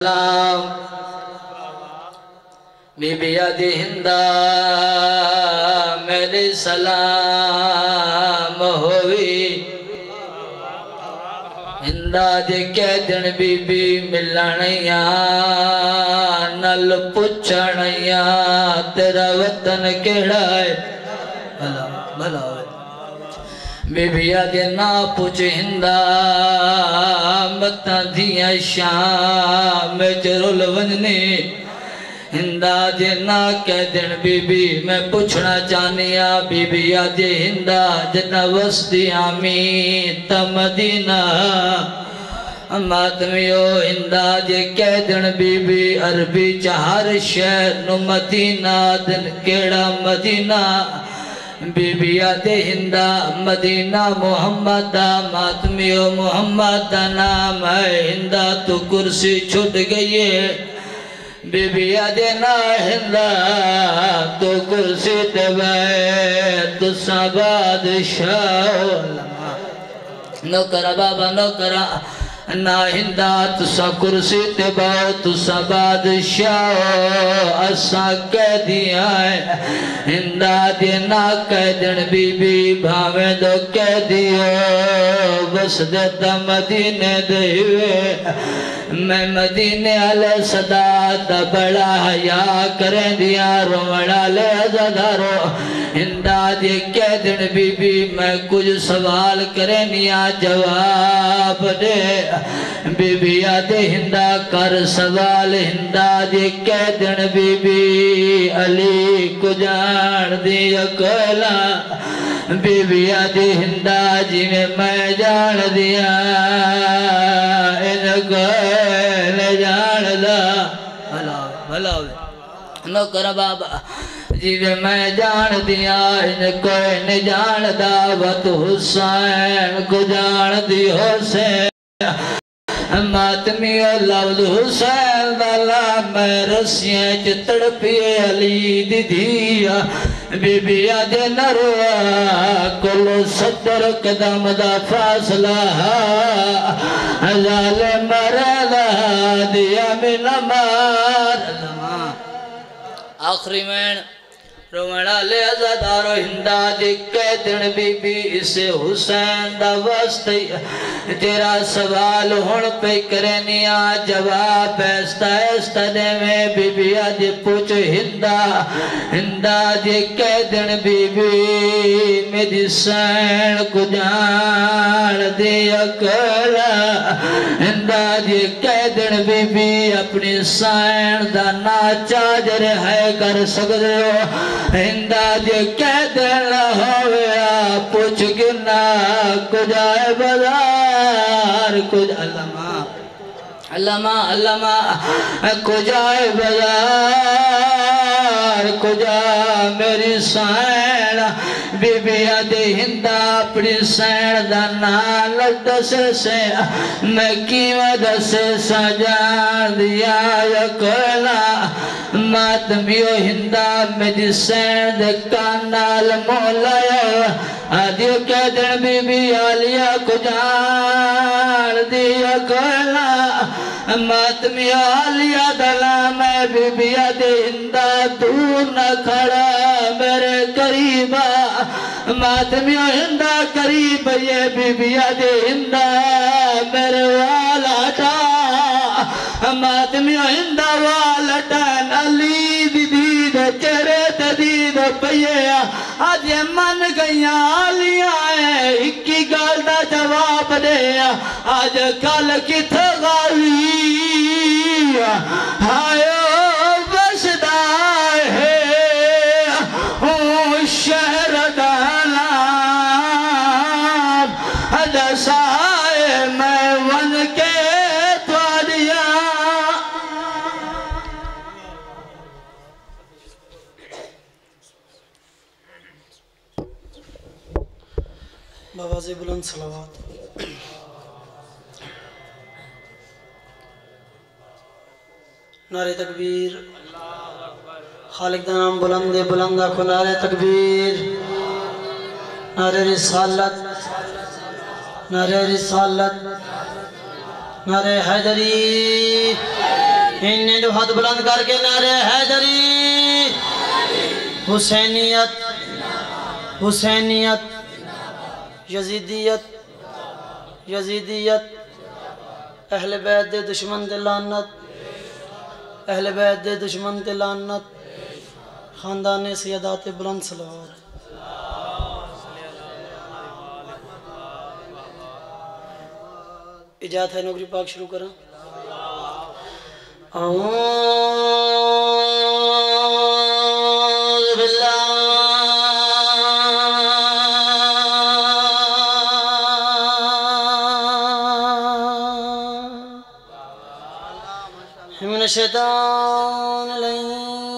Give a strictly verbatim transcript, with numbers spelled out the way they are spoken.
سلام be be the ہندہ میرے سلام ہوئی ہندہ دے کہہ دن بی بی ملنیاں نل پچھنیاں تیرا وطن کیڑا ہے بھلا بھلا ہوئے بی بی دے نا پوچھ ہندہ متاں دیا شام چرول ونجنے ہندہ دے نا کہہ دن بی بی میں پوچھنا چاہنیا بی بی دے ہندہ جنہ وسطی آمین تا مدینہ ماتمیو ہندہ دے کہہ دن بی بی عربی چہار شہر نو مدینہ دن کیڑا مدینہ بی بی دے ہندہ مدینہ محمد ماتمیو محمد نام ہے ہندہ تو کرسی چھٹ گئی ہے بی بی دے نا ہندہ تو کرسی تے بائے تو سا بادشاہ نوکرہ بابا نوکرہ نا ہندہ تو سا کرسی تے بائے تو سا بادشاہ اسا کہہ دیا ہے ہندہ دے نا کہہ دن بی بی بھاویں دو کہہ دیا بس دیتا مدینے دے ہوئے میں مدینے علیہ صدا دا بڑا حیاء کریں دیا روڑا لے ازادارو ہندہ دے کہہ دن بی بی میں کچھ سوال کریں دیا جواب دے بی بی دے ہندہ کر سوال ہندہ دے کہہ دن بی بی علی کو جان دیا کولا بی بی دے ہندہ جی میں میں جان دیا ان کوئل جان دا بھلا بھلا نوکر بابا جی میں جان دیا ان کوئل جان دا وط حسین کو جان دی حسین ماتمی لفظ حسین دالا میں رسیاں چتڑ پیے علی دی دیا بی بی دے نروا کلو ستر قدم دا فاصلہ ظالم مردا دیا من مار آخری میں رومڑا لے ازادارو ہندہ دے کہہ دن بی بی اسے حسین دا واسطے تیرا سوال ہون پہ کرنیا جواب ایستا ایستا دے میں بی بی دے پوچھ ہندہ ہندہ دے کہہ دن بی بی میری سین کو جان دے اکلا ہندہ دے کہہ دن بی بی اپنی سین دا نا چاجر ہے کر سکتے ہو ہندہ دے کہہ دینا ہویا پوچھ گنا کجائے بازار کج علماء علماء علماء کجائے بازار کجا میری سین بی بی دے ہندہ اپنی سین دانا لدس سے میں کیوہ دس سجان دیا یکلا ماتمیو ہندہ میری سین دے کانال مولا آدھیو کہہ دن بی بی آلیا کو جان دیا کلا ماتمیو آلیا دلا میں بی بی دے ہندہ دور نہ کھڑا میرے قریبا ماتمیو ہندہ قریب یہ بی بی دے ہندہ میرے والاٹا ماتمیو ہندہ والاٹا علی دی دید چرے تدید پیا آج یہ من گئیاں آلیاں ہیں اکی گال دا جواب دے آج کل کی تھغاوی ہائیو بسدہ ہے ہوں شہر دانا دسائے میں ون کے بواز بلند صلوات نعرہ تکبیر خالق دا نام بلند بلندہ کو نعرہ تکبیر نعرہ رسالت نعرہ رسالت نعرہ حیدری انہیں دو ہاتھ بلند کر کے نعرے حیدری حسینیت حسینیت یزیدیت یزیدیت اہل بیت دے دشمن دے لعنت اہل بیت دے دشمن دے لعنت خاندان سیادات بلند صلوات اجازت ہے نوکری پاک شروع کریں اعوذ باللہ من الشیطان الرجیم